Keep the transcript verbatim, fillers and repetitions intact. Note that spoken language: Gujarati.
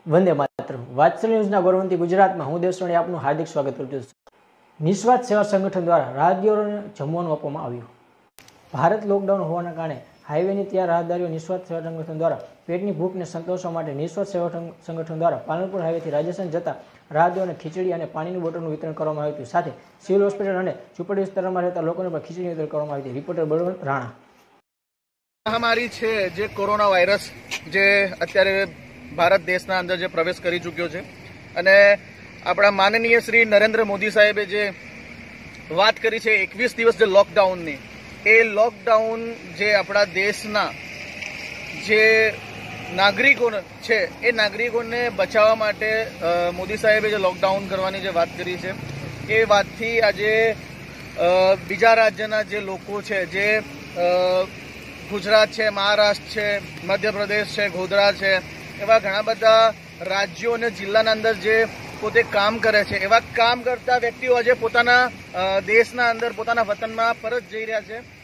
વંદે માતરમ. વાત્સલ્ય ન્યૂઝના ગૌરવંતી ગુજરાતમાં હું દેવસરણી આપનું હાર્દિક સ્વાગત કરું છું. નિસ્વાર્થ સેવા સંગઠન દ્વારા રાહદારીઓને જમવાનું આપવામાં આવ્યું. ભારત લોકડાઉન હોવાના કારણે હાઈવેની ત્યાં રાહદારીઓ નિસ્વાર્થ સેવા સંગઠન દ્વારા પેટની ભૂખને સંતોષવા માટે નિસ્વાર્થ સેવા સંગઠન દ્વારા પાલનપુર હાઈવેથી રાજસ્થાન જતા રાહદારીઓને ખીચડી અને પાણીની બોટલનું વિતરણ કરવામાં આવ્યું હતું. સાથે સિવિલ હોસ્પિટલ અને ઝૂંપડી વિસ્તારમાં રહેતા લોકોને પણ ખીચડી વિતરણ કરવામાં આવી હતી. રિપોર્ટર બળવંત રાણા. મહામારી છે જે કોરોના વાયરસ જે અત્યારે ભારત દેશના અંદર જે પ્રવેશ કરી ચૂક્યો છે અને આપણા માનનીય શ્રી નરેન્દ્ર મોદી સાહેબે જે વાત કરી છે એકવીસ દિવસ જે લોકડાઉનની, એ લોકડાઉન જે આપણા દેશના જે નાગરિકો છે એ નાગરિકોને બચાવવા માટે મોદી સાહેબે જે લોકડાઉન કરવાની જે વાત કરી છે એ વાતથી આજે બીજા રાજ્યના જે લોકો છે, જે ગુજરાત છે, મહારાષ્ટ્ર છે, મધ્યપ્રદેશ છે, ગોધરા છે, એવા ઘણા બધા રાજ્યો અને જિલ્લાના અંદર જે પોતે કામ કરે છે, એવા કામ કરતા વ્યક્તિઓ આજે પોતાના દેશના અંદર પોતાના વતનમાં પરત જઈ રહ્યા છે.